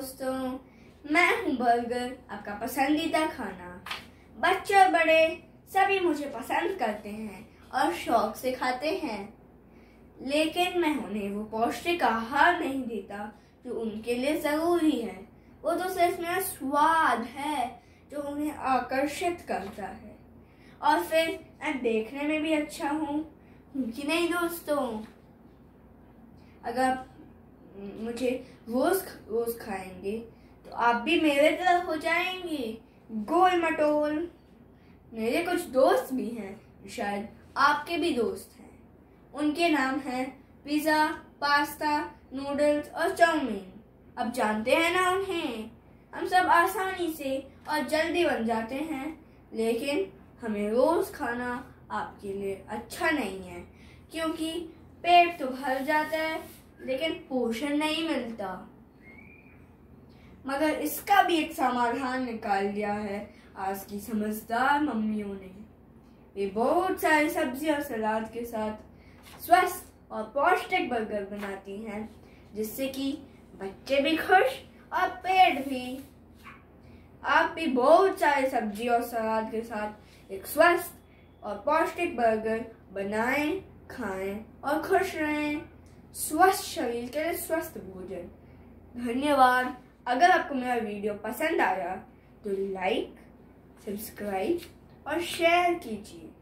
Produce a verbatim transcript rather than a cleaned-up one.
दोस्तों, मैं हूं बर्गर, आपका पसंदीदा खाना। बच्चे और बड़े सभी मुझे पसंद करते हैं और शौक से खाते हैं, लेकिन मैं उन्हें वो पौष्टिक आहार नहीं देता जो उनके लिए जरूरी है। वो तो सिर्फ मेरा स्वाद है जो उन्हें आकर्षित करता है, और फिर मैं देखने में भी अच्छा हूँ कि नहीं दोस्तों। अगर मुझे रोज रोज खाएंगे तो आप भी मेरे तरह हो जाएंगे गोल मटोल। मेरे कुछ दोस्त भी हैं, शायद आपके भी दोस्त हैं। उनके नाम हैं पिज़्ज़ा, पास्ता, नूडल्स और चाउमीन। अब जानते हैं ना उन्हें। हम सब आसानी से और जल्दी बन जाते हैं, लेकिन हमें रोज खाना आपके लिए अच्छा नहीं है, क्योंकि पेट तो भर जाता है लेकिन पोषण नहीं मिलता। मगर इसका भी एक समाधान निकाल दिया है आज की समझदार मम्मियों ने। वे बहुत सारी सब्जी और सलाद के साथ स्वस्थ और पौष्टिक बर्गर बनाती हैं, जिससे कि बच्चे भी खुश और पेट भी। आप भी बहुत सारे सब्जी और सलाद के साथ एक स्वस्थ और पौष्टिक बर्गर बनाएं, खाएं और खुश रहें। स्वस्थ शरीर के लिए स्वस्थ भोजन। धन्यवाद। अगर आपको मेरा वीडियो पसंद आया तो लाइक, सब्सक्राइब और शेयर कीजिए।